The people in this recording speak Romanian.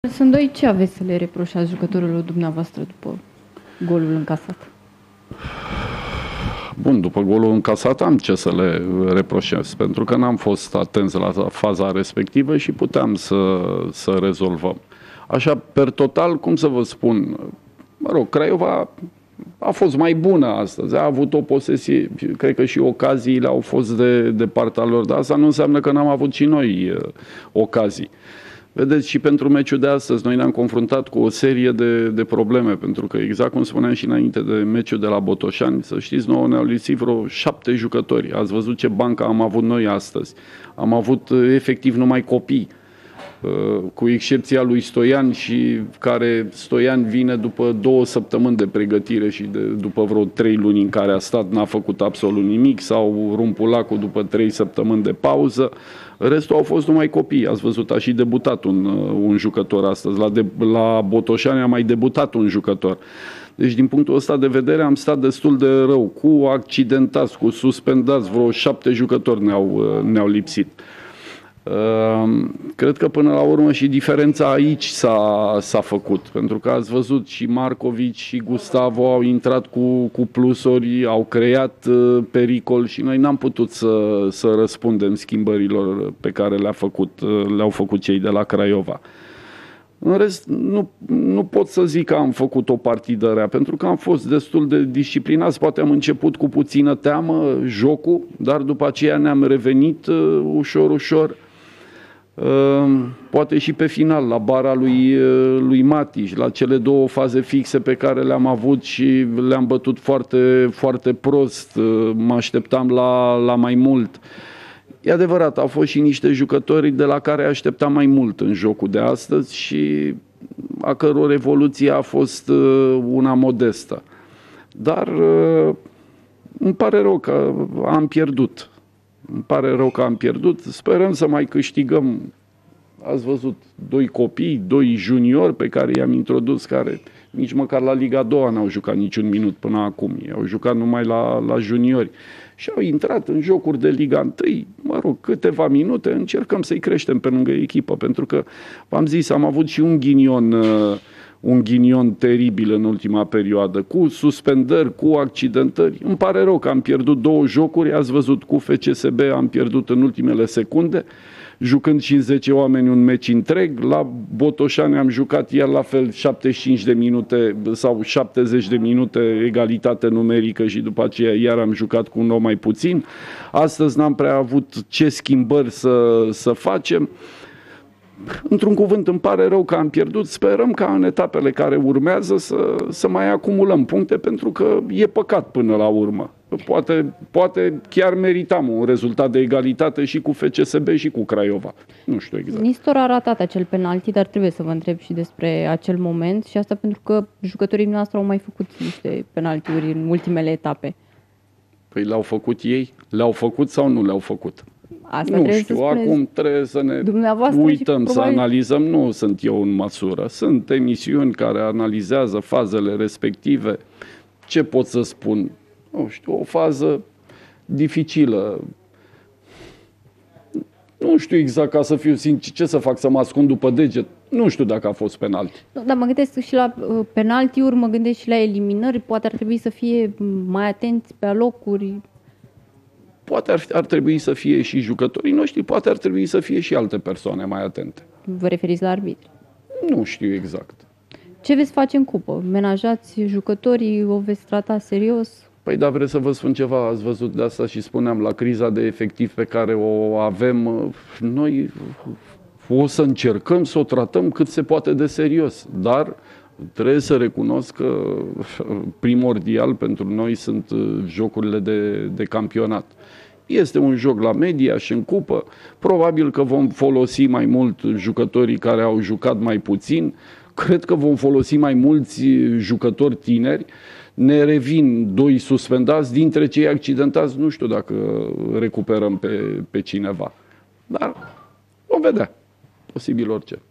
Sunt doi, ce aveți să le reproșați jucătorilor dumneavoastră după golul încasat? Bun, după golul încasat am ce să le reproșez, pentru că n-am fost atenți la faza respectivă și puteam să rezolvăm. Așa, per total, cum să vă spun, mă rog, Craiova a fost mai bună astăzi, a avut o posesie, cred că și ocaziile au fost de partea lor, dar asta nu înseamnă că n-am avut și noi ocazii. Vedeți, și pentru meciul de astăzi noi ne-am confruntat cu o serie de probleme, pentru că, exact cum spuneam și înainte de meciul de la Botoșani, să știți, nouă ne-au lipsit vreo 7 jucători. Ați văzut ce bancă am avut noi astăzi. Am avut efectiv numai copii, cu excepția lui Stoian, și care Stoian vine după 2 săptămâni de pregătire și după vreo 3 luni în care a stat, n-a făcut absolut nimic, sau Rumpulacu după 3 săptămâni de pauză. Restul au fost numai copii. Ați văzut, a și debutat un jucător astăzi. La Botoșani a mai debutat un jucător. Deci, din punctul ăsta de vedere, am stat destul de rău. Cu accidentați, cu suspendați, vreo 7 jucători ne-au lipsit. Cred că până la urmă și diferența aici s-a făcut, pentru că ați văzut și Marcovici și Gustavo au intrat cu plusuri, au creat pericol și noi n-am putut să răspundem schimbărilor pe care le-au făcut cei de la Craiova. În rest, nu pot să zic că am făcut o partidă rea, pentru că am fost destul de disciplinați. Poate am început cu puțină teamă jocul, dar după aceea ne-am revenit ușor. Poate și pe final, la bara lui Matiș, la cele 2 faze fixe pe care le-am avut și le-am bătut foarte, foarte prost. Mă așteptam la mai mult. E adevărat, au fost și niște jucători de la care așteptam mai mult în jocul de astăzi și a căror evoluție a fost una modestă. Dar îmi pare rău că am pierdut. Sperăm să mai câștigăm. Ați văzut, 2 copii, 2 juniori pe care i-am introdus, care nici măcar la Liga 2 n-au jucat niciun minut până acum. Ei au jucat numai la juniori. Și au intrat în jocuri de Liga 1, mă rog, câteva minute, încercăm să-i creștem pe lângă echipă, pentru că, v-am zis, am avut și un ghinion teribil în ultima perioadă, cu suspendări, cu accidentări. Îmi pare rău că am pierdut 2 jocuri, ați văzut, cu FCSB am pierdut în ultimele secunde, jucând și 10 oameni un meci întreg. La Botoșani am jucat iar la fel 75 de minute sau 70 de minute egalitate numerică și după aceea iar am jucat cu un om mai puțin. Astăzi n-am prea avut ce schimbări să facem. Într-un cuvânt, îmi pare rău că am pierdut. Sperăm ca în etapele care urmează să mai acumulăm puncte, pentru că e păcat până la urmă. Poate chiar meritam un rezultat de egalitate și cu FCSB și cu Craiova. Nu știu exact. Nistor a ratat acel penalti, dar trebuie să vă întreb și despre acel moment, și asta pentru că jucătorii noastre au mai făcut niște penaltiuri în ultimele etape. Păi le-au făcut ei? Le-au făcut sau nu le-au făcut? Asta nu știu, acum trebuie să ne uităm, să analizăm. Nu sunt eu în măsură. Sunt emisiuni care analizează fazele respective. Ce pot să spun? Nu știu, o fază dificilă. Nu știu exact, ca să fiu sincer, ce să fac, să mă ascund după deget. Nu știu dacă a fost penalti. Dar mă gândesc și la penaltiuri, mă gândesc și la eliminări. Poate ar trebui să fie mai atenți pe alocuri. Poate ar trebui să fie și jucătorii noștri, poate ar trebui să fie și alte persoane mai atente. Vă referiți la arbitri? Nu știu exact. Ce veți face în cupă? Menajați jucătorii? O veți trata serios? Păi da, vreți să vă spun ceva, ați văzut de asta și spuneam, la criza de efectiv pe care o avem, noi o să încercăm să o tratăm cât se poate de serios, dar trebuie să recunosc că primordial pentru noi sunt jocurile de campionat. Este un joc la media și în cupă, probabil că vom folosi mai mult jucătorii care au jucat mai puțin, cred că vom folosi mai mulți jucători tineri. Ne revin 2 suspendați, dintre cei accidentați nu știu dacă recuperăm pe cineva. Dar vom vedea. Posibil orice.